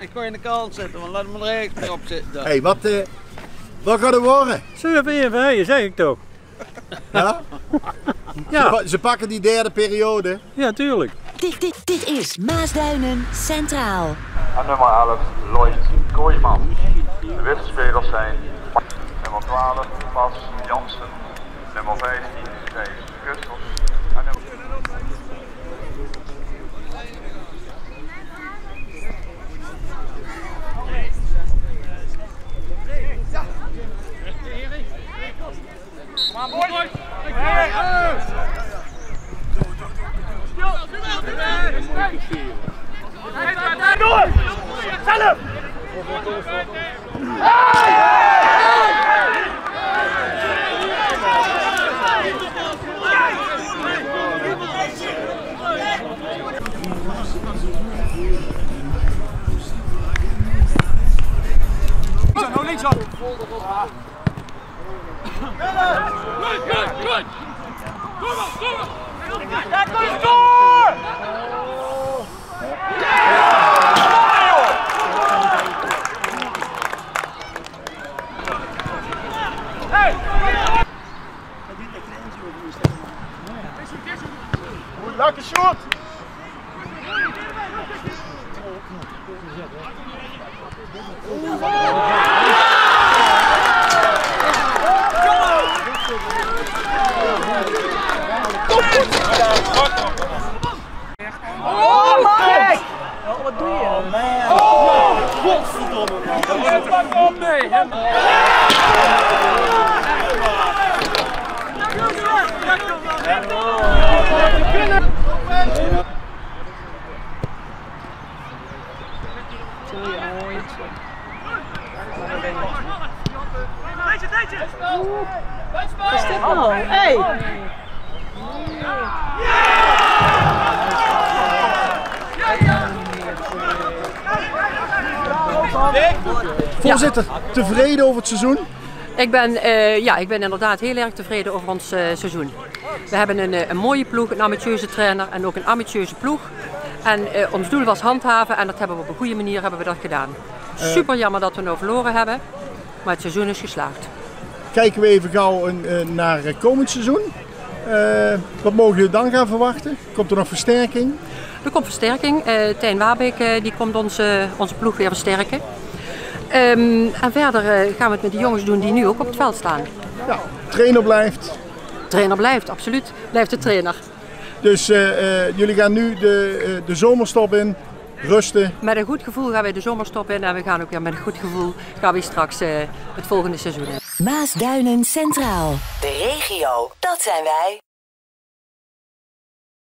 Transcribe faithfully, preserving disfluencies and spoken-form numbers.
Ik ga in de kant zitten, want laat me er echt op zitten. Hé, hey, wat, uh, wat gaat het worden? zeven één voor je, zeg ik toch? Ja? Ja. Ze, ze pakken die derde periode. Ja, tuurlijk. Dit, dit, dit is Maasduinen Centraal. En nummer elf, Lloyd Kooijman. De wisselspelers zijn nummer twaalf, Bas Jansen. Nummer vijftien, Gijs Gustels. En nummer... Kom aan, boys! Hey, hey. Door! Zelf! Linksop, linksop! Goed, goed, goed! Kom op, kom op! Daar komt door! Hey! Lekker shot! Oh, Mike! Oh, wat doe je? Oh, man. Oh, godverdomme, man. Pak op, nee. Deze, deze! Wat is dit nou? Hey! Voorzitter, tevreden over het seizoen? Ik ben, uh, ja, ik ben inderdaad heel erg tevreden over ons uh, seizoen. We hebben een, een mooie ploeg, een ambitieuze trainer en ook een ambitieuze ploeg. En uh, ons doel was handhaven en dat hebben we op een goede manier hebben we dat gedaan. Super jammer dat we nou verloren hebben, maar het seizoen is geslaagd. Kijken we even gauw een, uh, naar uh, komend seizoen. Uh, wat mogen jullie dan gaan verwachten? Komt er nog versterking? Er komt versterking. Uh, Tijn Wabeek uh, die komt onze, onze ploeg weer versterken. Um, en verder uh, gaan we het met de jongens doen die nu ook op het veld staan. Ja, trainer blijft. Trainer blijft, absoluut. Blijft de trainer. Dus uh, uh, jullie gaan nu de, uh, de zomerstop in, rusten. Met een goed gevoel gaan we de zomerstop in en we gaan ook weer met een goed gevoel gaan we straks uh, het volgende seizoen in. Maasduinen Centraal. De regio, dat zijn wij.